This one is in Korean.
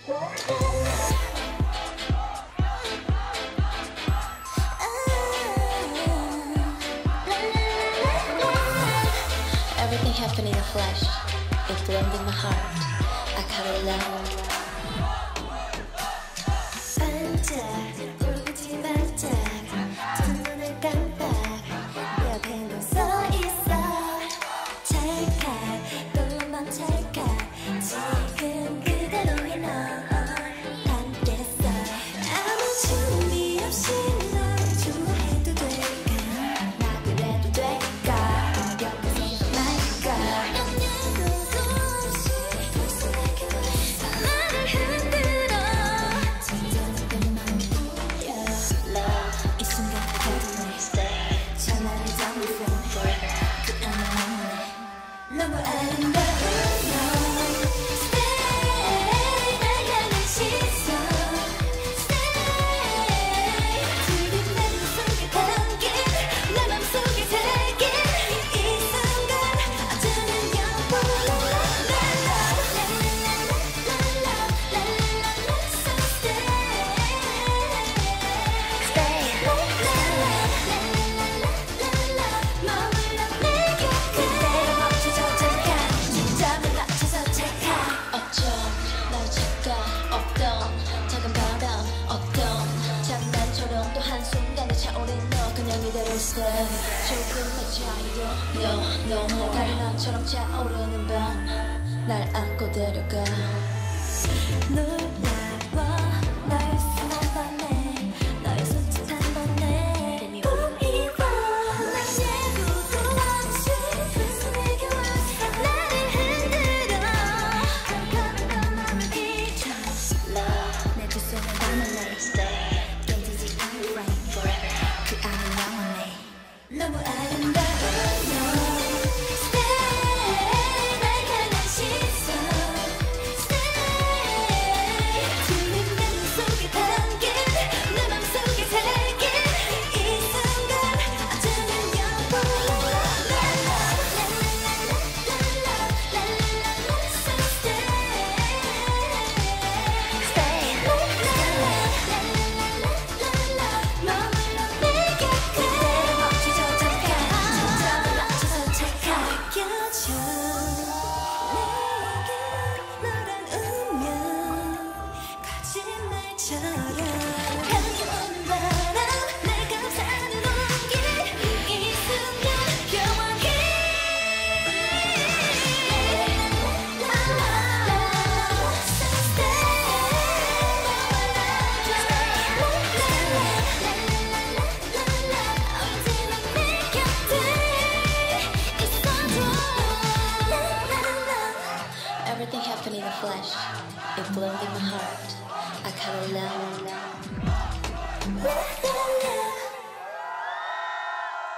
Everything happened in the flesh. It bloomed in my heart. I caught it love. 반짝 울부짖 반짝 두 눈을 깜빡 내 옆에 너 서 있어. 찰칵 또만 찰칵 지금 그대로의 너 담겠어. 아무 준비 없이 널 좋아해도 될까? 나 그래도 될까? 옆에서 말까? 영양도 없이 벌써 내게 왔어. 나를 흔들어 진정된 맘이 울려. Love 이 순간 가득해. Stay 전화를 잡는 friend forever. 그 안에 너무 아름다운 너. Stay 날 향한 시선. Stay 두린 내 맘속에 담긴 내 맘속에 새긴 이 순간 어쩌면 영원한 So 머물러 내 곁에 그대로 멈춰서 잠깐 초점을 맞춰서 찰칵. 어쩜 날 찾가 없던 작은 바람 어떤 장난처럼 또 한순간에 차오른 너 그냥 이대로 stay. 조금의 차이로 너 다른 남처럼 차오르는 밤 날 안고 데려가. 놀라워 너의 순한 밤에 너의 손짓 한 번에 보이워. 날 예고도 없이 벌써 내게 왔어. 나를 흔들어 깜깜한 맘을 잊어. Love 내 두 손을 담을래. Stay 깨지지 않을 flame forever. 그 안에 영원해. 너무 아름다운 너. Stay 날 향한 시선. Stay 두린 내 맘속에 담긴 내 맘속에 새긴 이 순간 어쩌면 영원한 So stay 머물러 내 곁에 그대로 멈춰서 잠깐 초점을 맞춰서 찰칵. 느껴져 내게 너란 운명 거짓말처럼 향해오는 바람 날 감싸는 온기 이 순간 영원히. So 언제나 내 곁에 있어줘. Everything happened in the flesh. It bloomed in my heart. I caught it love.